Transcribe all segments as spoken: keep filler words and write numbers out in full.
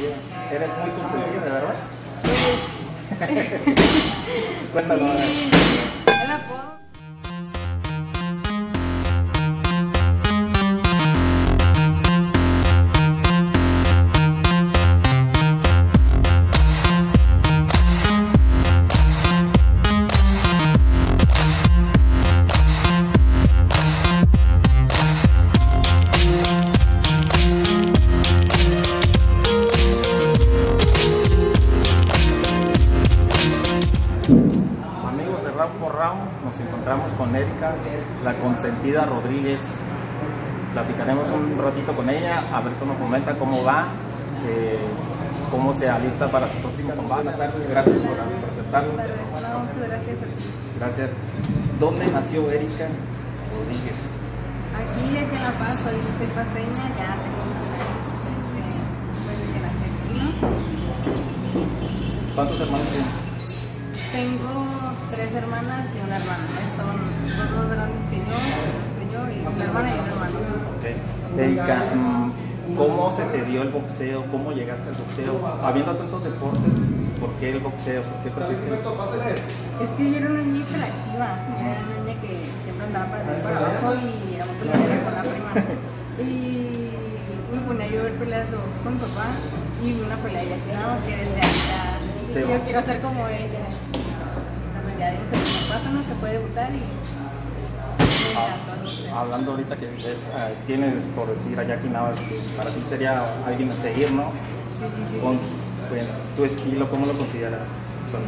consentida. ¿Eres muy consentida, de verdad? Pues... Cuéntalo. Sí, el apodo. Amigos de Round por Round, nos encontramos con Erika, la consentida Rodríguez. Platicaremos un ratito con ella, a ver cómo comenta, cómo va, eh, cómo se alista para su próximo combate. Buenas tardes, gracias por, por aceptarlo. Buenas tardes. No, muchas gracias a ti. Gracias. ¿Dónde nació Erika Rodríguez? Aquí, aquí en La Paz, soy, soy paseña, ya tengo veintiún años, este, pues que nací aquí, ¿no? ¿Cuántos hermanos tienes? Tengo tres hermanas y una hermana. Son dos más grandes que yo, estoy yo y una hermana y un hermano. Okay. Erika, ¿cómo se te dio el boxeo? ¿Cómo llegaste al boxeo? Habiendo tantos deportes, ¿por qué el boxeo? ¿Por qué prefieres? Es que yo era una niña hiperactiva, yo era una niña que siempre andaba para arriba y para abajo y era muy peleadora con la prima. Y me ponía yo a ver peleas de box con mi papá y vi una pelea ya que no, que desde ahí y yo quiero ser como ella. Pues ya dimos el primer paso, ¿no? Que fue debutar y me encantó el boxeo. Hablando ahorita que es, uh, tienes, por decir, a Jackie Navas, que para ti sería alguien a seguir, ¿no? Sí, sí, sí. Con, sí. bueno, tu estilo, ¿cómo lo consideras? ¿Cómo?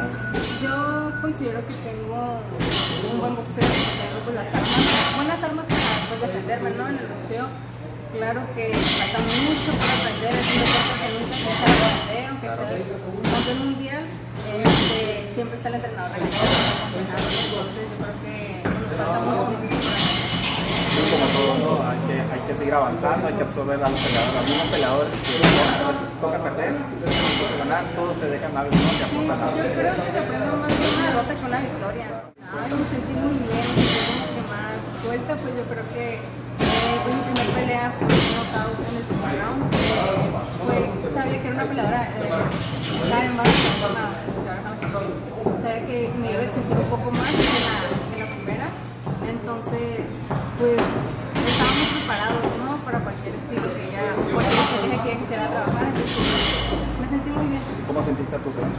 Yo considero que tengo un buen boxeo, que tengo pues las armas, buenas armas para pues, defenderme, ¿no? En el boxeo. Claro que falta mucho por aprender, es un deporte que nunca se sabe aprender, aunque sea campeón mundial, este, siempre está el entrenador de entonces yo creo que nos falta mucho por aprender. Como todo, ¿no? Hay que, hay que seguir avanzando, hay que absorber a los peleadores, a los mismos peleadores que a veces toca perder, toca ganar, todos te dejan algo, ¿no? Que Sí, aportan algo. yo creo que se aprende más de una derrota que una victoria. Ay, me sentí muy bien, me sentí como que más suelta, pues yo creo que Eh, pues mi primer pelea fue un knockout en el primer round. Eh, fue, sabía que era una peleadora eh, estaba en base a una sabía que me iba a exigir un poco más que la, que la primera. Entonces, pues estábamos preparados, ¿no? Para cualquier estilo que ella, cualquier que ella quisiera trabajar. Entonces, me sentí muy bien. ¿Cómo sentiste a tu frente?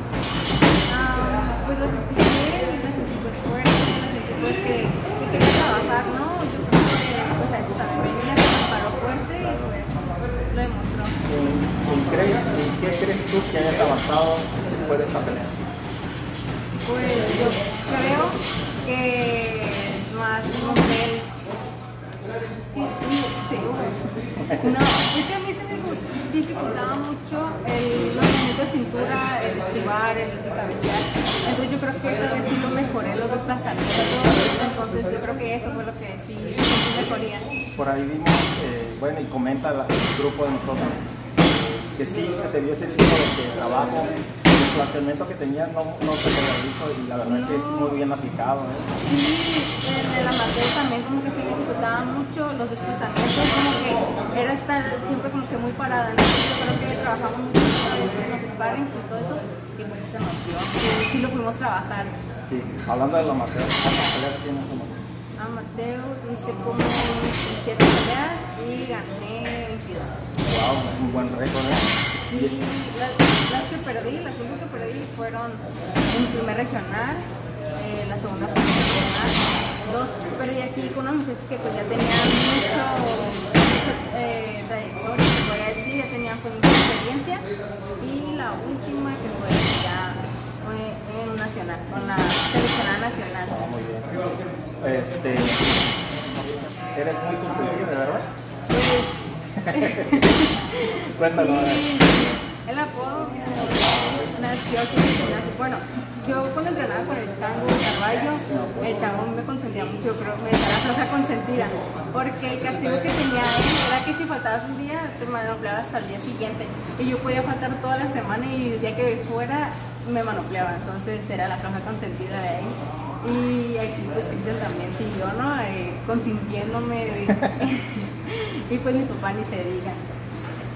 Ah, pues lo sentí bien, me sentí súper fuerte, me sentí pues que, que quería trabajar, ¿no? Yo creo que pues a eso también venía, se me paró fuerte y pues lo demostró. ¿En, en, crees, ¿En qué crees tú que hayas avanzado después de esta pelea? Pues yo creo que más nivel. Sí, no, es que a mí se me dificultaba mucho el, los movimientos de cintura, el esquivar, el cabecear. Entonces yo creo que esa vez sí lo mejoré, los desplazamientos. Entonces yo creo que eso fue lo que sí, sí mejoría. Por ahí vimos, eh, bueno, y comenta la, el grupo de nosotros, que sí se te dio ese tipo de trabajo. El desplazamiento que tenías no, no se te había visto y la verdad no. Que es muy bien aplicado, ¿eh? Sí, en el amateur también como que se me dificultaba mucho los desplazamientos, como que era estar siempre como que muy parada, ¿no? Yo creo que trabajamos mucho en los sparrings y todo eso, y pues se nos dio, sí, sí lo pudimos trabajar. Sí, hablando de los amateur, ¿cuántas peleas tienes como? Amateur hice como diecisiete peleas y gané veintidós. Wow, un buen récord, ¿eh? Y las, las que perdí, las cinco que perdí fueron en primer regional, eh, la segunda fue regional, dos perdí aquí con unas muchachas que pues ya tenían mucho, mucho eh, trayectoria, se podría decir, ya tenían pues mucha experiencia, y la última que fue ya fue en un nacional, con la seleccionada nacional. Oh, muy bien. Este, ¿eres muy consentida, de verdad? Cuéntanos. Sí, el apodo nació aquí en el gimnasio. Bueno, yo cuando entrenaba con el Chango Carballo, el Chango me consentía mucho, yo creo que me decía la floja consentida, porque el castigo que tenía él era que si faltabas un día, te manopleaba hasta el día siguiente, y yo podía faltar toda la semana y el día que fuera me manopleaba, entonces era la floja consentida de ahí. Y aquí pues Cristian también siguió, ¿no? Eh, consintiéndome de... y pues mi papá ni se diga.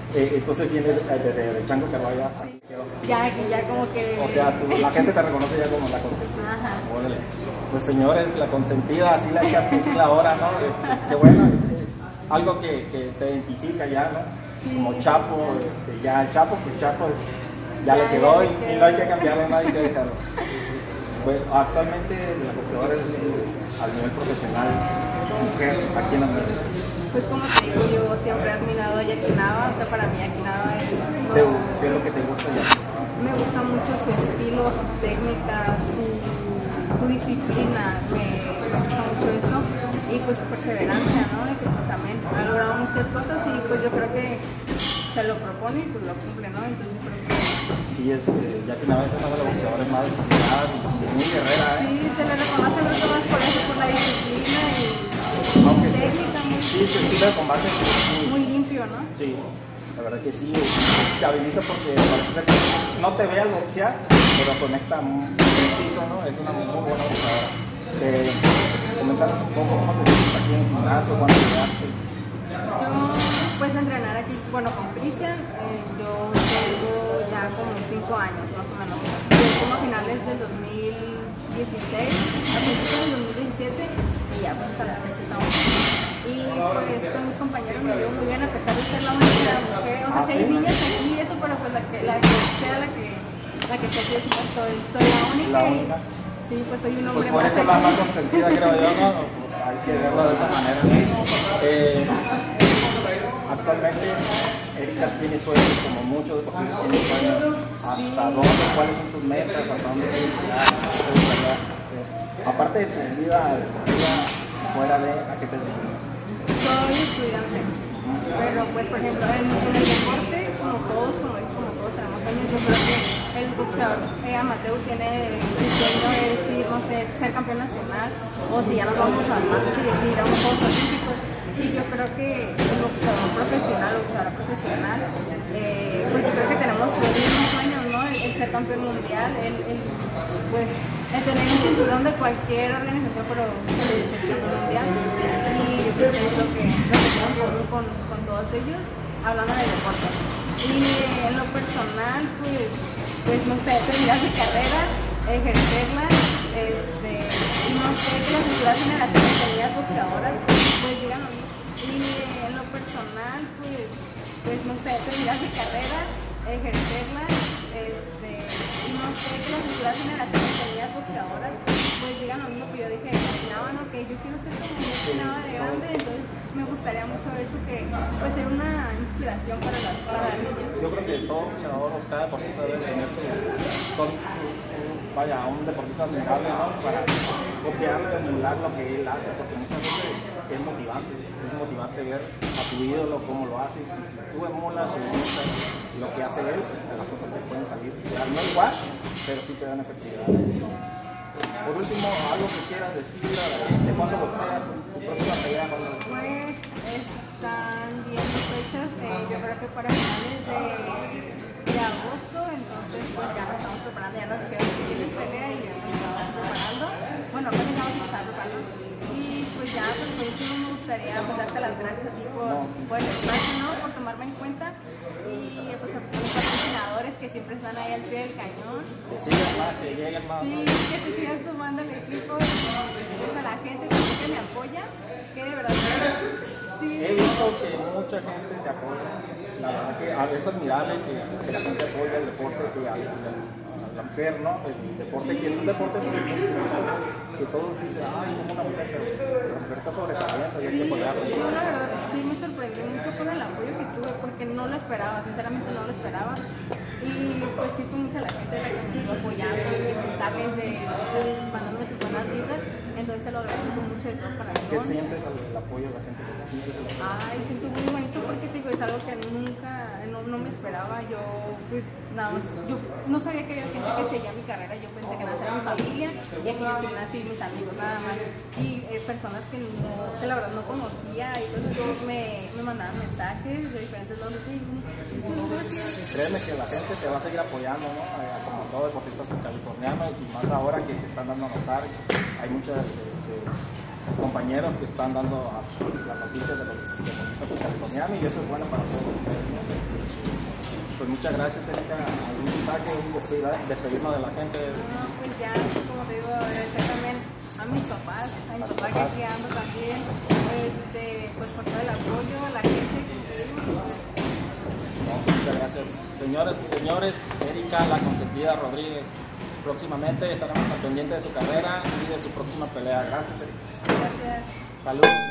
Eh, entonces viene de, de, de, de Chango Carvalho hasta sí. Ya, ya como que... O sea, tú, la gente te reconoce ya como la consentida. Ajá. Órale. Pues señores, la consentida, así la que así la hora, ¿no? Este, qué bueno, es, es algo que, que te identifica ya, ¿no? Sí. Como Chapo, este, ya el Chapo, pues Chapo es, ya, ya le quedó ya y, y no hay que cambiarlo, no hay que dejarlo. Pues actualmente la boxeadora es al nivel profesional, mujer, aquí en América. Pues como te digo, yo siempre he admirado a Jackie Nava, o sea, para mí Jackie Nava es... No, ¿Qué es lo que te gusta ya? Me gusta mucho su estilo, su técnica, su, su disciplina, me, me gusta mucho eso, y pues su perseverancia, ¿no? Y que pues también ha logrado muchas cosas y pues yo creo que se lo propone y pues lo cumple, ¿no? Entonces yo creo que... Sí, es, eh, Jackie Nava es una de las boxeadoras más destacadas y muy guerrera, ¿eh? Sí, se le reconoce mucho más por eso, por la disciplina y... Aunque técnica, muy, sí, su estilo de combate es muy, muy limpio, ¿no? Sí, la verdad que sí, te habiliza porque parece que no te ve al boxear, pero conecta muy preciso, ¿no? Es una muy, muy buena boxeadora. Eh, comentanos un poco cómo te sientes aquí en el gimnasio, cuándo llegaste. Yo, pues entrenar aquí, bueno, con Cristian, eh, yo tengo ya como cinco años más o menos. Yo como a finales del dos mil dieciséis, a principios del dos mil diecisiete, y ya pues a la fecha estamos. Y pues con mis compañeros me llevo muy bien a pesar de ser la única mujer. O sea, si hay niñas aquí y eso, pero pues la que, la que sea la que, la que esté aquí, pues soy, soy la única. La única. Y, sí, pues soy un hombre pues por más eso la más consentida, creo yo, ¿no? Hay que verlo de esa manera. Eh, actualmente Erika tiene sueños como muchos deportistas tienen sueños. ¿Hasta sí. dónde? ¿Cuáles son tus metas? ¿Hasta dónde quieres llegar? ¿Qué te gustaría hacer? Aparte de tu vida deportiva, fuera de ¿a qué te dedicas? Soy estudiante, pero pues por ejemplo en, en el deporte, como todos, como, como todos tenemos años, yo creo que el boxeador eh, amateur tiene el sueño de decir, no sé, ser campeón nacional, o si ya nos vamos a más, así decir, a unos Juegos Olímpicos. Y yo creo que el boxeador profesional, boxeadora profesional, eh, pues yo creo que tenemos los mismos sueños, ¿no? El, el ser campeón mundial, el, el, pues, el tener un cinturón de cualquier organización, pero el ser campeón mundial. Y yo creo que es lo que, lo que tengo en común con, con todos ellos, hablando del deporte. Y en lo personal, pues, pues no sé, terminar mi carrera, ejercerla, este, y no sé, que las futuras generaciones de niñas boxeadoras, pues digan lo mismo. Y en lo personal, pues, pues no sé, terminar mi carrera, ejercerla, este, y no sé, que las futuras generaciones de niñas boxeadoras, pues digan lo mismo que yo dije, imaginaban, ok, yo quiero ser como imaginaba de grande, entonces me gustaría mucho eso, que pues ser una inspiración para las, para las niñas. Yo creo que todo boxeador o cada deportista debe tener su, son, su, su, vaya, un deportista admirable, ¿no? Para copiarle, emular lo que él hace, porque muchas veces es motivante, es motivante ver a tu ídolo cómo lo hace, y si tú emulas o imitas lo que hace él, las cosas te pueden salir, no igual, pero sí te dan efectividad. Por último, algo que quieras decir a la gente, ¿cuándo boxeas? ¿Tu próxima pelea? Pues están viendo fechas, eh, yo creo que para finales de, de agosto, entonces pues ya nos estamos preparando, ya nos dijeron que tienes pelea y ya nos estamos preparando. Bueno, pues ya vamos a empezar preparando. Y pues ya, pues por último me gustaría pues, darte las gracias a ti por, por el espacio, ¿no? Por tomarme en cuenta y pues a los patrocinadores que siempre están ahí al pie del cañón. Que sigan más, que lleguen más. Sí, que se sigan sumando al equipo, pues a la gente también que me apoya, que de verdad sí. He visto que mucha gente te apoya. La verdad que es admirable que, que la gente apoye el deporte, que a, a, a la mujer, ¿no? El deporte sí. Que es un deporte muy que todos dicen, ay, como una mujer, pero la mujer está sobresaliendo y hay que apoyarla. Yo la verdad sí me sorprendí mucho con el apoyo que tuve porque no lo esperaba, sinceramente no lo esperaba. Y pues sí fue mucha la gente la que me estuvo apoyando y que mensajes de, de mandándome sus buenas vibras, entonces se lo agradezco mucho de todo corazón. ¿Qué sientes al el apoyo de la gente? ¿Sientes el apoyo? Ay, siento muy bonito porque te digo, es algo que nunca, no, no me esperaba. Yo pues nada más, yo no sabía que había gente que seguía mi carrera, yo pensé que nada más era mi familia y aquí en el gimnasio y mis amigos nada más. Y eh, personas que, no, que la verdad no conocía y entonces me, me mandaban mensajes de diferentes lados. Sí, muchas gracias. Créeme que la gente te va a seguir apoyando, ¿no? Eh, como todos deportistas californianos y más ahora que se están dando a notar, hay muchas este, compañeros que están dando a, las noticias de los deportistas californianos, y eso es bueno para todos ustedes, ¿no? Pues muchas gracias, Erika. ¿Algún mensaje, un despedirnos de la gente? No, pues ya, como te digo, agradecer también a mis papás, a mi papá que aquí ando también, este, pues por todo el apoyo, a la gente que te digo. No, muchas gracias. Señoras y señores, Erika La Consentida Rodríguez. Próximamente estaremos al pendiente de su carrera y de su próxima pelea. Gracias, Erika. Gracias. Salud.